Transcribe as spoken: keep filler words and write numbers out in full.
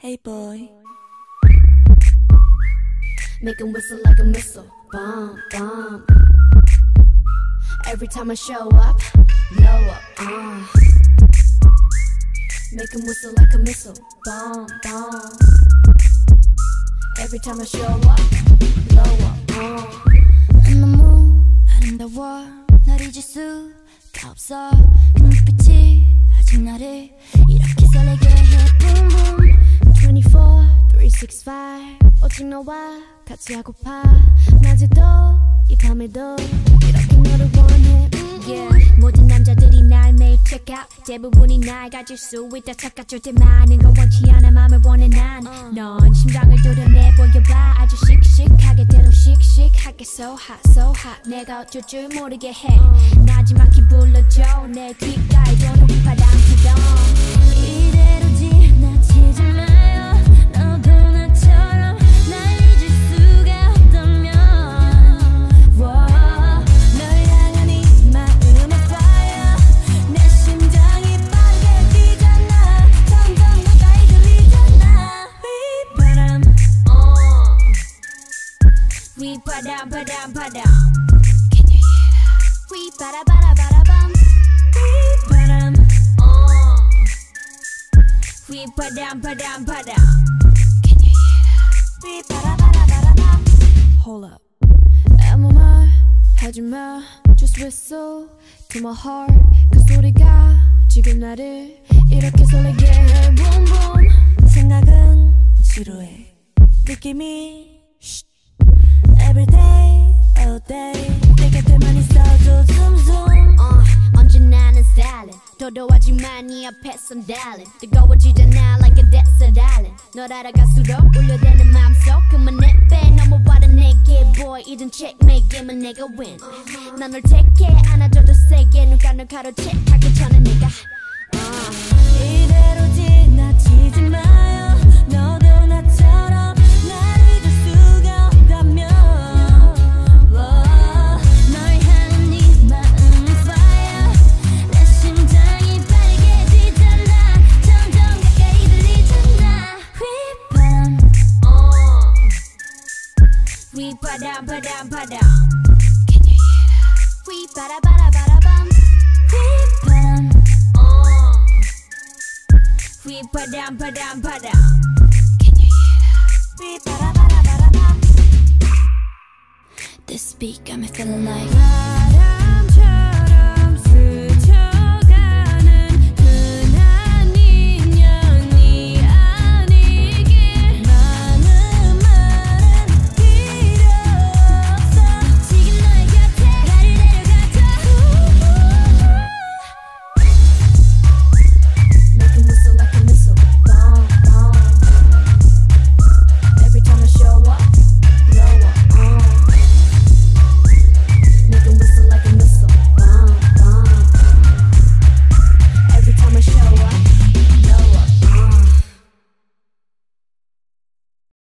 Hey boy. Make him whistle like a missile. Bomb, bomb. Every time I show up, blow up. Uh. Make him whistle like a missile. Bomb, bomb. Every time I show up, blow up. Uh. 너무 아름다워 날 잊을 수가 없어 그 눈빛이 아직 나를 이렇게 설레게 해 Boom boom twenty-four, three sixty-five 오직 너와 같이 하고파 낮에도 이 밤에도 이렇게 너를 원해 mm-hmm. Yeah. 모든 남자들이 날 매일 check out 대부분이 날 가질 수 있다 착각할 때 많은 걸 원치 않아 맘을 원해 난 넌 uh. 심장을 도려내 보여봐 아주 씩씩하게 때로 씩씩하게 So hot so hot 내가 어쩔 줄 모르게 해 uh. 나지막히 불러줘 내 귓가에 도는 바람 피던 이대로 지나치지 마요 너도 나처럼 날 잊을 수가 없다면 Whoa, 널 향한 이 마음의 fire 내 심장이 빠르게 뛰잖아 점점 가까이 들리잖아 휘바람 uh. 휘바람 바람 바람 Can you hear that? 휘바라바라바라밤 휘바람 휘바람 바람 바람 Can you hear that? 휘바라바라바라밤 Hold up. 아무 말 하지마 Just whistle to my heart 그 소리가 지금 나를 이렇게 설레게 해 Boom boom 생각은 지루해. 느낌이 쉿. Every day, all day. 내 곁에만 있어도 zoom zoom. uh, 언제나는 stylin' 도도하지만 네 앞에선 darling 뜨거워지잖아 like a desert island 널 알아갈수록 울려대는 마음속 그만 내빼 넘어와라 내게 boy 이젠 checkmate 게임은 내가 win uh-huh. 난 널 take it 안아줘도 세게 눈가 널 가로채 하기 전에 내가 uh. 이대로 지나치지 마요. 너도 나처럼 날 잊을 수가 없다면 Whoa, 널 향한 이 마음의 fire 내 심장이 빠르게 뛰잖아 점점 가까이 들리잖아 휘바람 uh. 휘바람 바람 바람 Can you hear that? 휘바라바라바라밤 휘바람 uh. 휘바람 바람 바람